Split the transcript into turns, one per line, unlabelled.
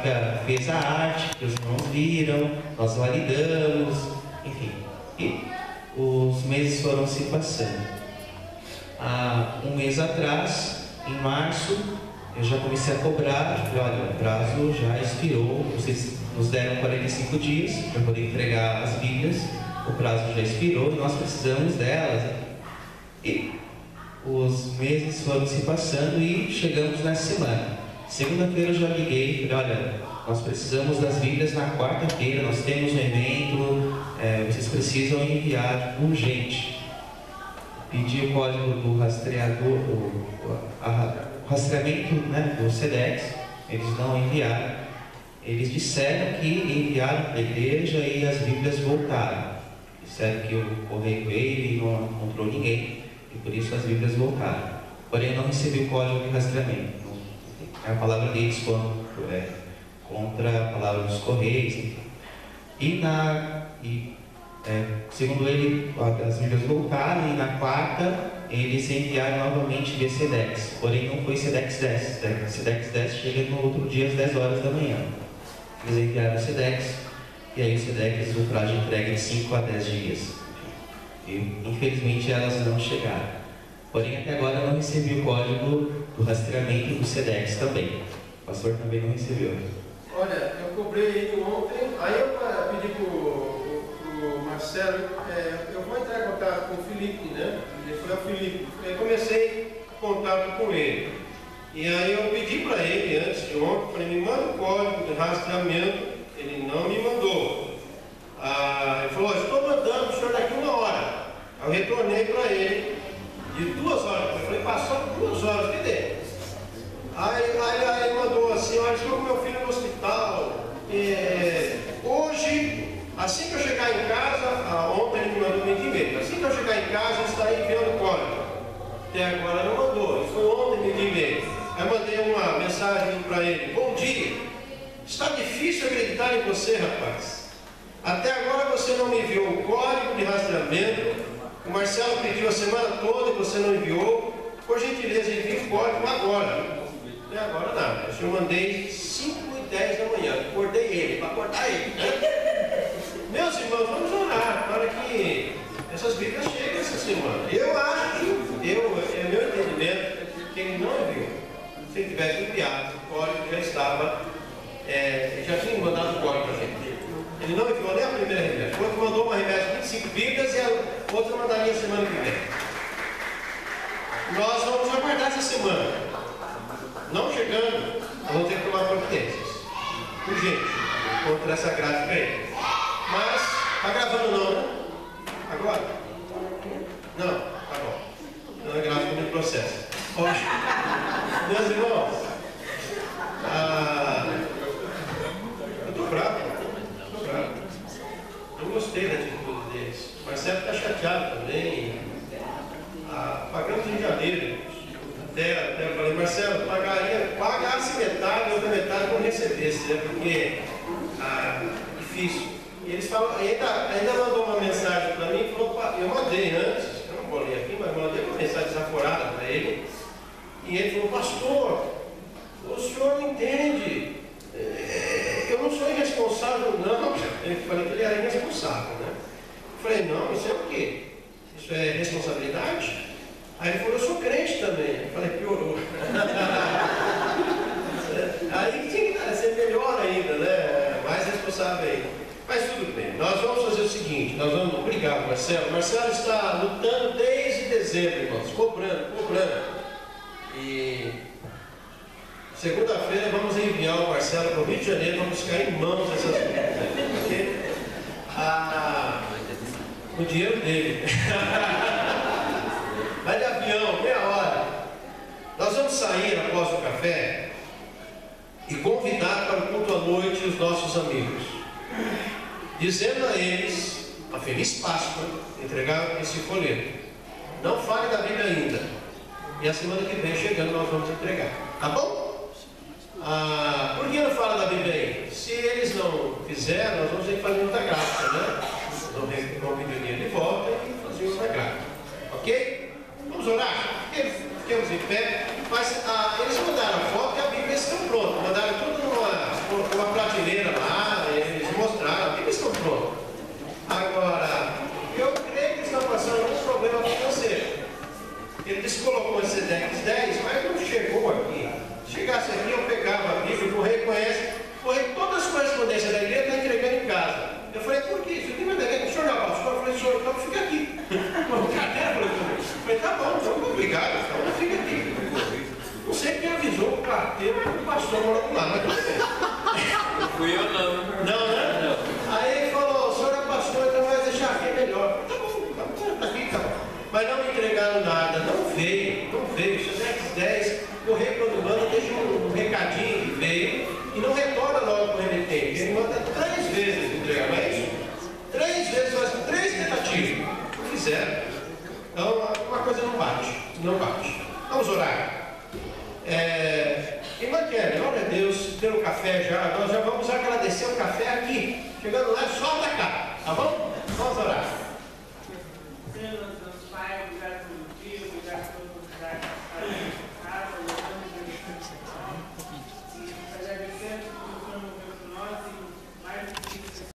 fábrica fez a arte, que os irmãos viram, nós validamos, enfim. E os meses foram se passando. Há um mês atrás, em março, eu já comecei a cobrar. Falei, olha, o prazo já expirou, vocês nos deram 45 dias para poder entregar as Bíblias, o prazo já expirou e nós precisamos delas. E os meses foram se passando e chegamos nessa semana. Segunda-feira eu já liguei, falei, olha, nós precisamos das Bíblias na quarta-feira, nós temos um evento, vocês precisam enviar urgente. Pedi o código do rastreador, o rastreamento, né, do SEDEX, eles não enviaram. Eles disseram que enviaram para a igreja e as Bíblias voltaram. Disseram que o correio veio e não encontrou ninguém, e por isso as Bíblias voltaram. Porém, eu não recebi o código de rastreamento. É a palavra deles contra a palavra dos correios. Segundo ele, as Bíblias voltaram e na quarta eles enviaram novamente via SEDEX. Porém, não foi SEDEX 10. SEDEX 10 chega no outro dia às 10 horas da manhã. Eles enviaram o SEDEX e aí o SEDEX, o prazo de entrega em 5 a 10 dias. E, infelizmente, elas não chegaram. Porém, até agora eu não recebi o código do rastreamento do SEDEX também. O pastor também não recebeu.
Olha, eu cobrei ele ontem, aí eu pedi pro Marcelo, eu vou entrar em contato com o Felipe, né? Ele foi ao Felipe. Eu comecei contato com ele. E aí eu pedi para ele, antes de ontem, falei, me manda o código de rastreamento. Ele não me mandou. Ele falou, estou mandando o senhor daqui 1 hora. Eu retornei para ele de 2 horas. Eu falei, passou 2 horas, cadê? Aí ele mandou assim, olha, estou com meu filho no hospital. Hoje, assim que eu chegar em casa, ontem ele me mandou um e-mail, assim que eu chegar em casa, ele está enviando o código. Até agora não mandou, foi ontem me e-mail. Aí mandei uma mensagem para ele, bom dia, está difícil acreditar em você, rapaz. Até agora você não me enviou o código de rastreamento, o Marcelo pediu a semana toda e você não enviou. Por gentileza, envie o código agora. Até agora nada. Eu mandei 5h10 da manhã. Acordei ele, para acordar ele. Meus irmãos, vamos orar para que essas Bíblias cheguem essa semana. Eu acho, é meu entendimento, que ele não enviou. Se ele tivesse enviado, o código já estava, já tinha mandado o código para a gente. Ele não enviou nem a primeira remessa. O outro mandou uma remessa de 25 Bíblias e a outra mandaria semana que vem. Nós vamos aguardar essa semana. Não chegando, nós vamos ter que tomar providências. Urgente, contra essa gráfica aí. Mas, está gravando não, né? Agora? Não, tá bom. Não é gráfico no processo. Hoje, meus irmãos, eu estou bravo. Eu gostei da atitude deles. O Marcelo está chateado também. Pagamos em janeiro. Até eu falei, Marcelo, pagasse metade, outra metade não recebesse, né? Porque difícil. E eles falam, ainda mandou uma mensagem para mim e falou, eu mandei antes, eu não vou ler aqui, mas mandei uma mensagem desaforada para ele. E ele falou, pastor, o senhor não entende. Eu não sou irresponsável, não. Eu falei que ele era irresponsável, né? Eu falei, não, isso é o quê? Isso é responsabilidade? Aí ele falou, eu sou crente também. Eu falei, piorou. Aí tinha que ser melhor ainda, né? Mais responsável ainda. Mas tudo bem, nós vamos fazer o seguinte, nós vamos, obrigado Marcelo. Marcelo está lutando desde dezembro, irmãos, cobrando. E segunda-feira vamos enviar o Marcelo para o Rio de Janeiro para buscar em mãos essas coisas. Porque o dinheiro dele. Vai de avião, meia hora. Nós vamos sair após o café e convidar para o culto à noite os nossos amigos, dizendo a eles a Feliz Páscoa, entregar esse folheto. Não fale da Bíblia ainda. E a semana que vem, chegando, nós vamos entregar. Tá bom? Por que não fala da Bíblia ainda? Se eles não fizerem, nós vamos ter que fazer outra gráfica, né? Vamos pedir o dinheiro de volta e fazer outra gráfica. Ok? Vamos orar? Fiquemos em pé. Mas eles mandaram a foto e a Bíblia estão pronta. Mandaram tudo numa o pastor morando lá, mas tudo bem.
Não fui eu não.
Não, né? Não. Aí ele falou, o senhor é pastor, então vai deixar aqui melhor. Tá bom, aqui tá bom. Mas não me entregaram nada, não veio. Isso é 10. O rei quando manda deixa um recadinho que veio e não retorna logo quando ele tem. Ele manda 3 vezes entregar, não é isso? 3 vezes, faz 3 tentativas. Não fizeram. Então uma coisa não bate. Vamos orar. Irmã Kelly, glória a Deus pelo café já. Nós já vamos agradecer o café aqui. Chegando